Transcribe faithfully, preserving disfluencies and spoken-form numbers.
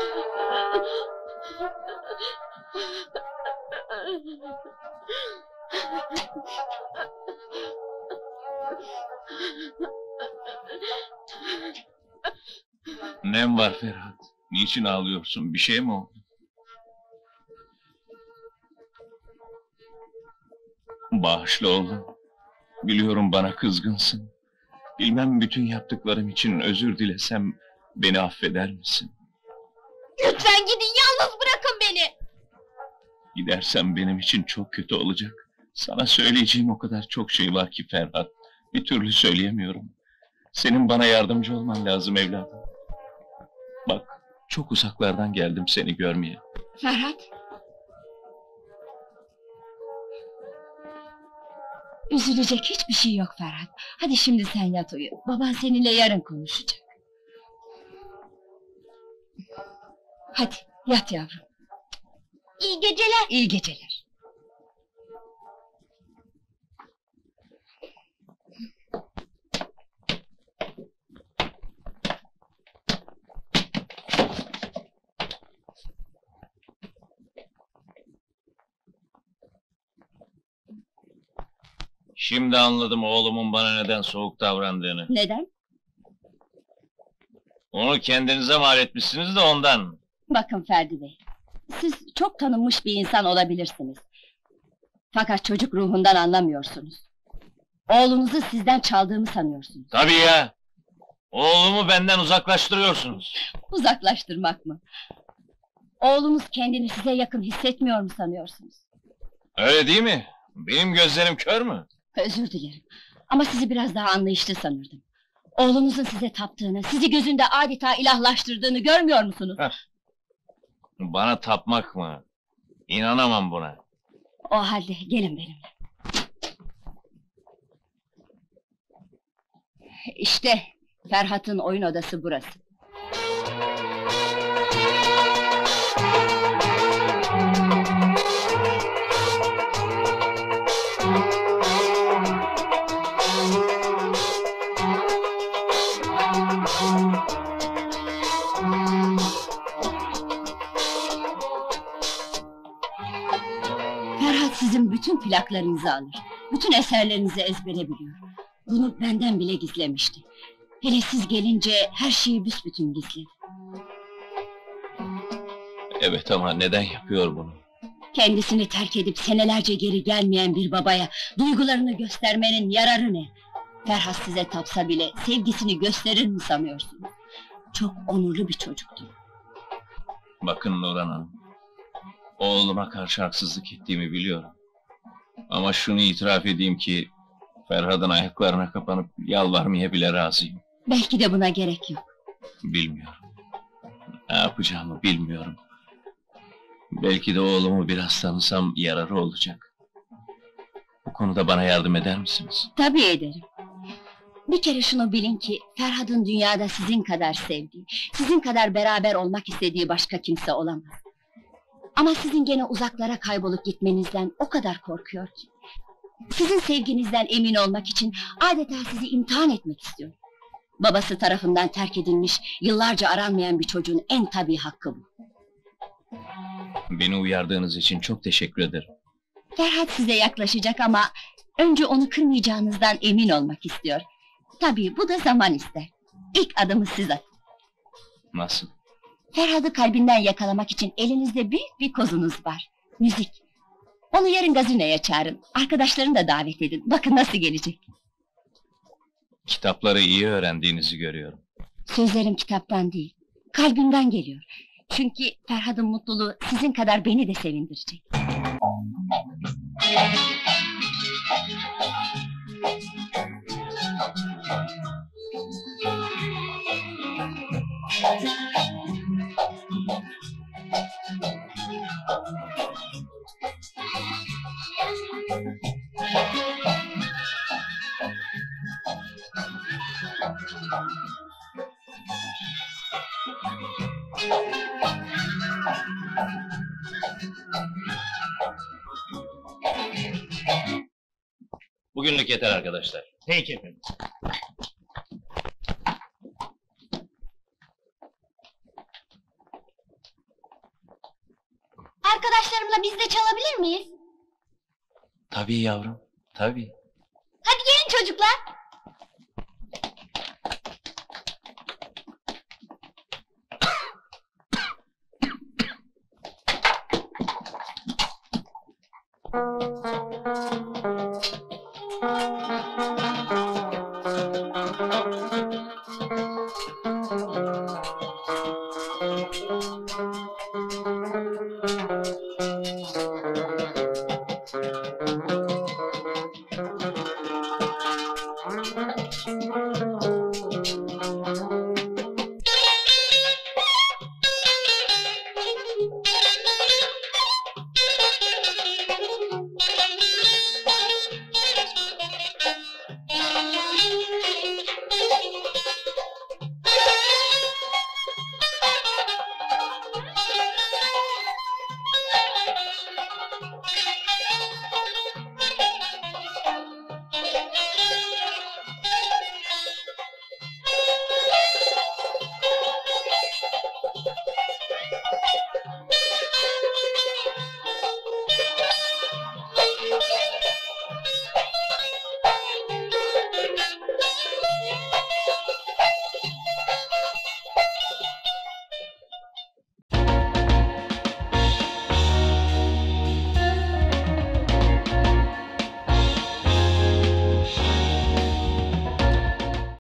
Nem var Ferhat? Niçin ağlıyorsun? Bir şey mi oldu? Bağışla oğlum. Biliyorum bana kızgınsın. Bilmem bütün yaptıklarım için özür dilesem beni affeder misin? Lütfen gidin, yalnız bırakın beni! Gidersem benim için çok kötü olacak. Sana söyleyeceğim o kadar çok şey var ki Ferhat. Bir türlü söyleyemiyorum. Senin bana yardımcı olman lazım evladım. Bak, çok uzaklardan geldim seni görmeye. Ferhat! Üzülecek hiçbir şey yok Ferhat. Hadi şimdi sen yat uyu. Baban seninle yarın konuşacak. Hadi yat yavrum. İyi geceler. İyi geceler. Şimdi anladım oğlumun bana neden soğuk davrandığını. Neden? Onu kendinize mal etmişsiniz de ondan. Bakın Ferdi Bey, siz çok tanınmış bir insan olabilirsiniz. Fakat çocuk ruhundan anlamıyorsunuz. Oğlunuzu sizden çaldığımı sanıyorsunuz. Tabii ya! Oğlumu benden uzaklaştırıyorsunuz. Uzaklaştırmak mı? Oğlunuz kendini size yakın hissetmiyor mu sanıyorsunuz? Öyle değil mi? Benim gözlerim kör mü? Özür dilerim. Ama sizi biraz daha anlayışlı sanırdım. Oğlunuzun size taptığını, sizi gözünde adeta ilahlaştırdığını görmüyor musunuz? Bana tapmak mı? İnanamam buna. O halde gelin benimle. İşte Ferhat'ın oyun odası burası. Ferhat sizin bütün plaklarınızı alır. Bütün eserlerinizi ezbere biliyor. Bunu benden bile gizlemişti. Hele siz gelince her şeyi büsbütün gizledi. Evet ama neden yapıyor bunu? Kendisini terk edip senelerce geri gelmeyen bir babaya duygularını göstermenin yararı ne? Ferhat size tapsa bile sevgisini gösterir mi sanıyorsunuz? Çok onurlu bir çocuktu. Bakın Nurhan Hanım, oğluma karşı haksızlık ettiğimi biliyorum. Ama şunu itiraf edeyim ki, Ferhat'ın ayaklarına kapanıp yalvarmaya bile razıyım. Belki de buna gerek yok. Bilmiyorum. Ne yapacağımı bilmiyorum. Belki de oğlumu biraz tanısam yararı olacak. Bu konuda bana yardım eder misiniz? Tabii ederim. Bir kere şunu bilin ki, Ferhat'ın dünyada sizin kadar sevdiği, sizin kadar beraber olmak istediği başka kimse olamaz. Ama sizin gene uzaklara kaybolup gitmenizden o kadar korkuyor ki. Sizin sevginizden emin olmak için adeta sizi imtihan etmek istiyor. Babası tarafından terk edilmiş, yıllarca aranmayan bir çocuğun en tabii hakkı bu. Beni uyardığınız için çok teşekkür ederim. Ferhat size yaklaşacak ama önce onu kırmayacağınızdan emin olmak istiyor. Tabii bu da zaman ister. İlk adımı siz atın. Nasıl? Ferhat'ı kalbinden yakalamak için elinizde büyük bir kozunuz var. Müzik. Onu yarın gazineye çağırın. Arkadaşlarını da davet edin. Bakın nasıl gelecek. Kitapları iyi öğrendiğinizi görüyorum. Sözlerim kitaptan değil, kalbimden geliyor. Çünkü Ferhat'ın mutluluğu sizin kadar beni de sevindirecek. Bugünlük yeter arkadaşlar. Peki efendim. Sonra biz de çalabilir miyiz? Tabii yavrum, tabii. Hadi gelin çocuklar.